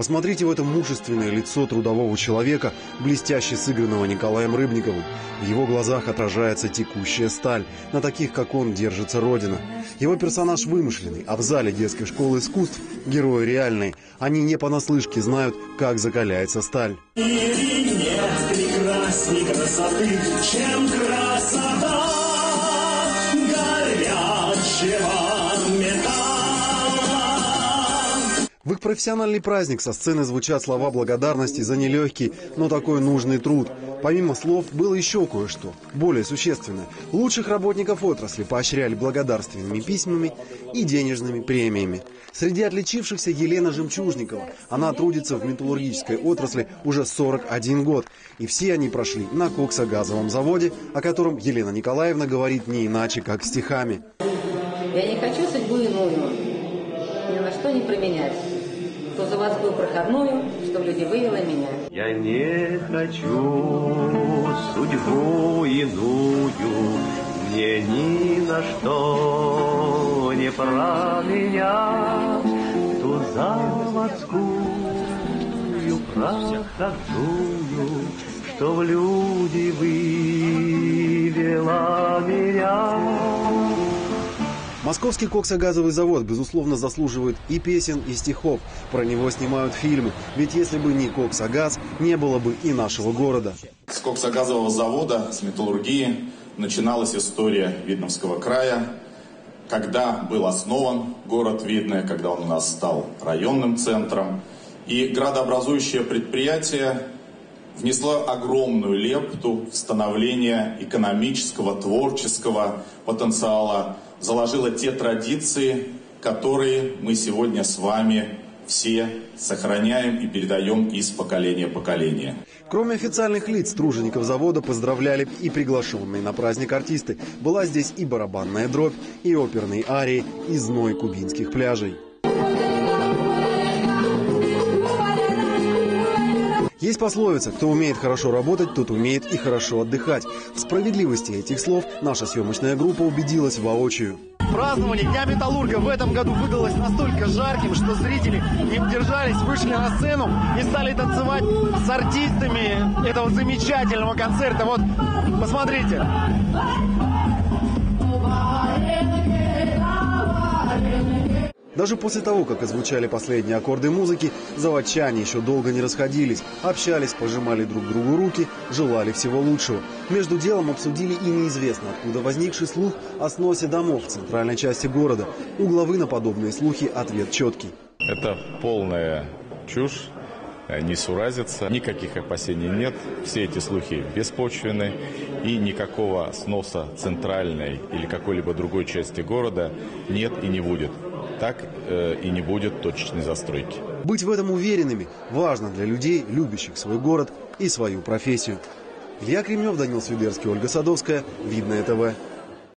Посмотрите в это мужественное лицо трудового человека, блестяще сыгранного Николаем Рыбниковым. В его глазах отражается текущая сталь. На таких, как он, держится Родина. Его персонаж вымышленный, а в зале детской школы искусств герои реальные. Они не понаслышке знают, как закаляется сталь. И нет прекрасней красоты, чем красота горячего металла. В их профессиональный праздник со сцены звучат слова благодарности за нелегкий, но такой нужный труд. Помимо слов было еще кое-что, более существенное. Лучших работников отрасли поощряли благодарственными письмами и денежными премиями. Среди отличившихся Елена Жемчужникова. Она трудится в металлургической отрасли уже 41 год. И все они прошли на коксогазовом заводе, о котором Елена Николаевна говорит не иначе, как стихами. Я не хочу судьбу иную, ни на что не променять. Кто заводскую проходную, чтобы люди вывела меня. Я не хочу судьбу иную, мне ни на что не променять. Ту заводскую проходную, что в люди вывела меня. Московский коксогазовый завод, безусловно, заслуживает и песен, и стихов. Про него снимают фильмы. Ведь если бы не коксогаз, не было бы и нашего города. С коксогазового завода, с металлургии начиналась история Видновского края. Когда был основан город Видное, когда он у нас стал районным центром. И градообразующее предприятие внесло огромную лепту в становление экономического, творческого потенциала, заложила те традиции, которые мы сегодня с вами все сохраняем и передаем из поколения в поколение. Кроме официальных лиц, тружеников завода поздравляли и приглашенные на праздник артисты. Была здесь и барабанная дробь, и оперные арии, и зной кубинских пляжей. Есть пословица: кто умеет хорошо работать, тот умеет и хорошо отдыхать. В справедливости этих слов наша съемочная группа убедилась воочию. Празднование Дня Металлурга в этом году выдалось настолько жарким, что зрители не удержались, вышли на сцену и стали танцевать с артистами этого замечательного концерта. Вот, посмотрите. Даже после того, как озвучали последние аккорды музыки, заводчане еще долго не расходились. Общались, пожимали друг другу руки, желали всего лучшего. Между делом обсудили и неизвестно откуда возникший слух о сносе домов в центральной части города. У главы на подобные слухи ответ четкий. Это полная чушь, несуразица, никаких опасений нет. Все эти слухи беспочвенны, и никакого сноса центральной или какой-либо другой части города нет и не будет. Так и не будет точечной застройки. Быть в этом уверенными важно для людей, любящих свой город и свою профессию. Илья Кремнев, Данил Свидерский, Ольга Садовская. Видное ТВ.